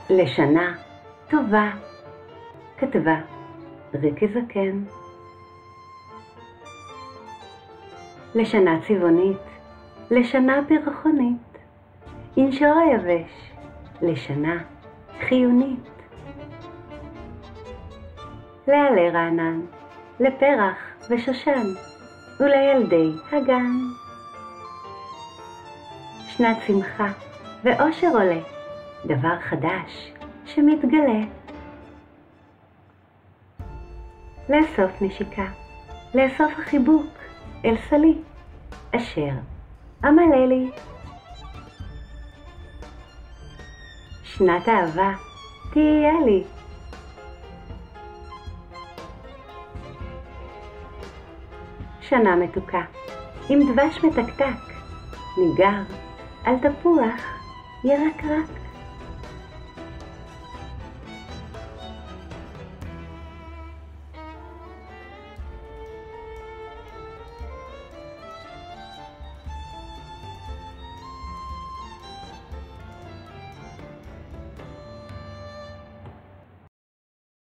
לשנה טובה, כתבה ריקי זקן. לשנה צבעונית, לשנה פרחונית, ינשור היבש, לשנה חיונית. לעלה רענן, לפרח ושושן, ולילדי הגן. שנת שמחה ואושר עולה, דבר חדש שמתגלה. לאסוף נשיקה, לאסוף החיבוק אל סלי, אשר אמלא לי. שנת אהבה תהיה לי. שנה מתוקה, עם דבש מתקתק, ניגר על תפוח ירקרק.